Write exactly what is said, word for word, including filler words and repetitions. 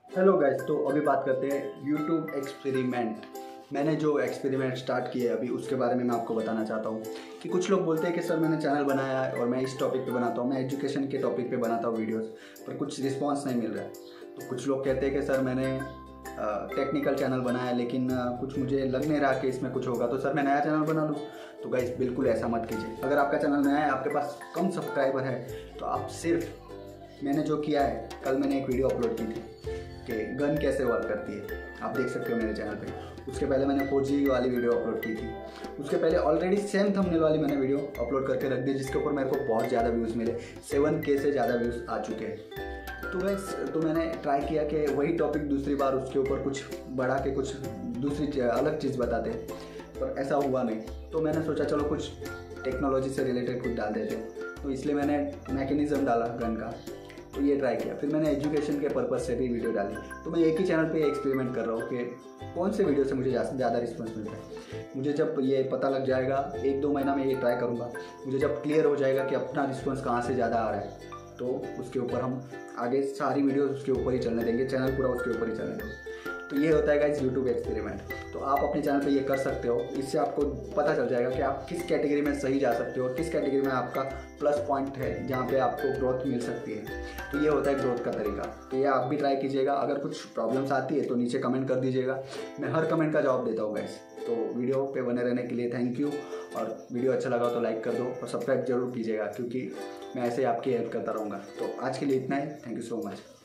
Hello guys, तो अभी बात करते हैं यूट्यूब एक्सपेरिमेंट। मैंने जो एक्सपेरिमेंट स्टार्ट किया है अभी उसके बारे में मैं आपको बताना चाहता हूँ कि कुछ लोग बोलते हैं कि सर मैंने चैनल बनाया है और मैं इस टॉपिक पे बनाता हूँ, मैं एजुकेशन के टॉपिक पे बनाता हूँ वीडियोस, पर कुछ रिस्पांस नहीं मिल रहा है। तो कुछ लोग कहते हैं कि सर मैंने टेक्निकल चैनल बनाया है लेकिन आ, कुछ मुझे लग नहीं रहा कि इसमें कुछ होगा, तो सर मैं नया चैनल बना लूँ। तो गाइस बिल्कुल ऐसा मत कीजिए। अगर आपका चैनल नया है, आपके पास कम सब्सक्राइबर है, तो आप सिर्फ मैंने जो किया है, कल मैंने एक वीडियो अपलोड की थी कि गन कैसे वर्क करती है, आप देख सकते हो मेरे चैनल पे। उसके पहले मैंने फोर जी वाली वीडियो अपलोड की थी। उसके पहले ऑलरेडी सेम थंबनेल वाली मैंने वीडियो अपलोड करके रख दी, जिसके ऊपर मेरे को बहुत ज़्यादा व्यूज़ मिले, सेवन के से ज़्यादा व्यूज़ आ चुके हैं। तो गाइस तो मैंने ट्राई किया कि वही टॉपिक दूसरी बार उसके ऊपर कुछ बढ़ा के कुछ दूसरी अलग चीज़ बताते, पर ऐसा हुआ नहीं। तो मैंने सोचा चलो कुछ टेक्नोलॉजी से रिलेटेड कुछ डाल देते हैं, तो इसलिए मैंने मैकेनिज़्म डाला गन का, तो ये ट्राई किया। फिर मैंने एजुकेशन के पर्पज़ से भी वीडियो डाली। तो मैं एक ही चैनल पे एक्सपेरिमेंट कर रहा हूँ कि कौन से वीडियो से मुझे ज़्यादा रिस्पॉन्स मिलता है। मुझे जब ये पता लग जाएगा, एक दो महीना में ये ट्राई करूँगा, मुझे जब क्लियर हो जाएगा कि अपना रिस्पॉन्स कहाँ से ज़्यादा आ रहा है, तो उसके ऊपर हम आगे सारी वीडियोस उसके ऊपर ही चलने देंगे, चैनल पूरा उसके ऊपर ही चलने देंगे। तो ये होता है गाइस यूट्यूब एक्सपेरिमेंट। तो आप अपने चैनल पे ये कर सकते हो, इससे आपको पता चल जाएगा कि आप किस कैटेगरी में सही जा सकते हो, किस कैटेगरी में आपका प्लस पॉइंट है जहाँ पे आपको ग्रोथ मिल सकती है। तो ये होता है ग्रोथ का तरीका। तो ये आप भी ट्राई कीजिएगा। अगर कुछ प्रॉब्लम्स आती है तो नीचे कमेंट कर दीजिएगा, मैं हर कमेंट का जवाब देता हूँ गाइस। तो वीडियो पे बने रहने के लिए थैंक यू, और वीडियो अच्छा लगा तो लाइक कर दो और सब्सक्राइब जरूर कीजिएगा, क्योंकि मैं ऐसे ही आपकी हेल्प करता रहूँगा। तो आज के लिए इतना ही, थैंक यू सो मच।